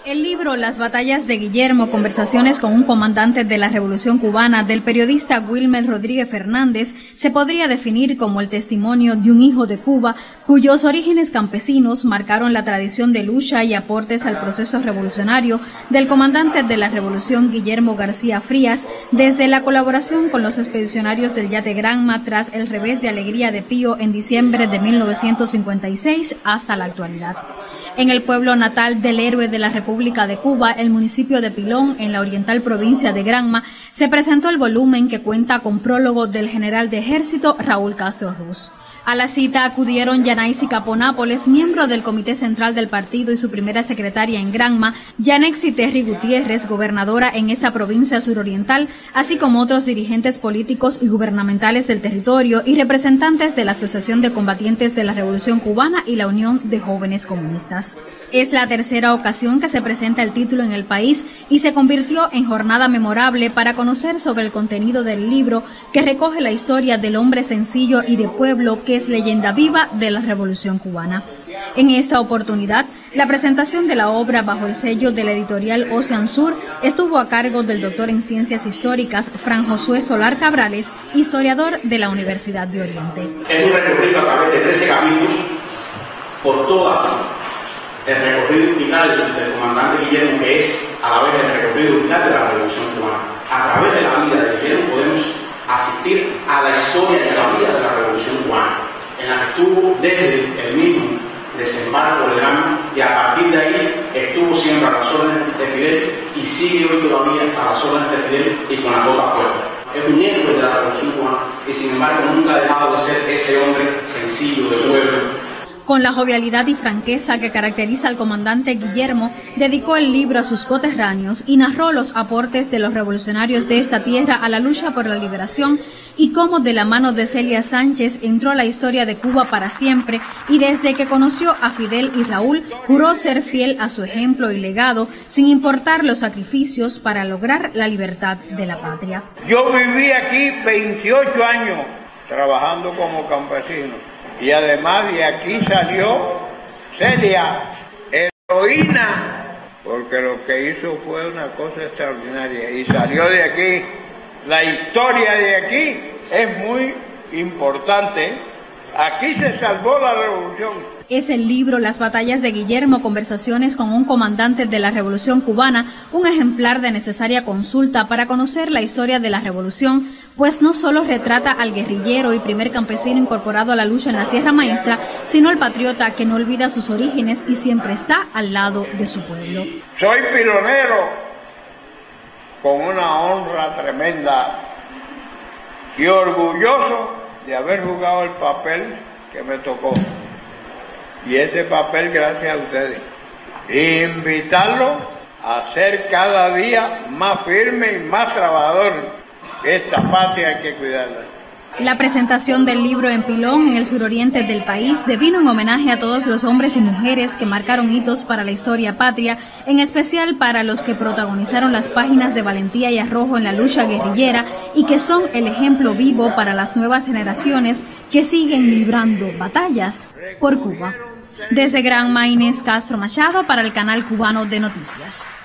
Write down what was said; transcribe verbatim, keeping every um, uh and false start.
El libro Las batallas de Guillermo, conversaciones con un comandante de la Revolución Cubana, del periodista Wilmer Rodríguez Fernández, se podría definir como el testimonio de un hijo de Cuba cuyos orígenes campesinos marcaron la tradición de lucha y aportes al proceso revolucionario del comandante de la Revolución Guillermo García Frías, desde la colaboración con los expedicionarios del Yate Granma tras el revés de Alegría de Pío en diciembre de mil novecientos cincuenta y seis hasta la actualidad. En el pueblo natal del héroe de la República de Cuba, el municipio de Pilón, en la oriental provincia de Granma, se presentó el volumen que cuenta con prólogo del general de ejército Raúl Castro Ruz. A la cita acudieron Yanaisi Capó Nápoles, miembro del Comité Central del Partido y su primera secretaria en Granma, Yanexi Terry Gutiérrez, gobernadora en esta provincia suroriental, así como otros dirigentes políticos y gubernamentales del territorio y representantes de la Asociación de Combatientes de la Revolución Cubana y la Unión de Jóvenes Comunistas. Es la tercera ocasión que se presenta el título en el país y se convirtió en jornada memorable para conocer sobre el contenido del libro, que recoge la historia del hombre sencillo y de pueblo que es leyenda viva de la Revolución Cubana. En esta oportunidad, la presentación de la obra bajo el sello de la editorial Ocean Sur estuvo a cargo del doctor en Ciencias Históricas Fran Josué Solar Cabrales, historiador de la Universidad de Oriente. Es un recorrido a través de trece capítulos por todo el recorrido vital del comandante Guillermo, que es a la vez el recorrido vital de la Revolución Cubana. A través de la vida de Guillermo podemos asistir a la historia y a la vida de la Revolución Cubana, en la que estuvo desde el mismo desembarco de Granma, y a partir de ahí estuvo siempre a las órdenes de Fidel y sigue hoy todavía a las órdenes de Fidel y con la toda fuerza. Es un héroe de la Revolución Cubana y sin embargo nunca ha dejado de ser ese hombre sencillo de pueblo. Con la jovialidad y franqueza que caracteriza al comandante Guillermo, dedicó el libro a sus coterráneos y narró los aportes de los revolucionarios de esta tierra a la lucha por la liberación y cómo de la mano de Celia Sánchez entró a la historia de Cuba para siempre, y desde que conoció a Fidel y Raúl juró ser fiel a su ejemplo y legado sin importar los sacrificios para lograr la libertad de la patria. Yo viví aquí veintiocho años trabajando como campesino. Y además de aquí salió Celia, heroína, porque lo que hizo fue una cosa extraordinaria. Y salió de aquí, la historia de aquí es muy importante. Aquí se salvó la revolución. Es el libro Las batallas de Guillermo, conversaciones con un comandante de la Revolución Cubana, un ejemplar de necesaria consulta para conocer la historia de la revolución, pues no solo retrata al guerrillero y primer campesino incorporado a la lucha en la Sierra Maestra, sino al patriota que no olvida sus orígenes y siempre está al lado de su pueblo. Soy pilonero con una honra tremenda y orgulloso de haber jugado el papel que me tocó. Y ese papel gracias a ustedes. Invitarlo a ser cada día más firme y más trabajador. Esta patria hay que cuidarla. La presentación del libro en Pilón, en el suroriente del país, devino en homenaje a todos los hombres y mujeres que marcaron hitos para la historia patria, en especial para los que protagonizaron las páginas de valentía y arrojo en la lucha guerrillera y que son el ejemplo vivo para las nuevas generaciones que siguen librando batallas por Cuba. Desde Granma, Inés Castro Machado para el Canal Cubano de Noticias.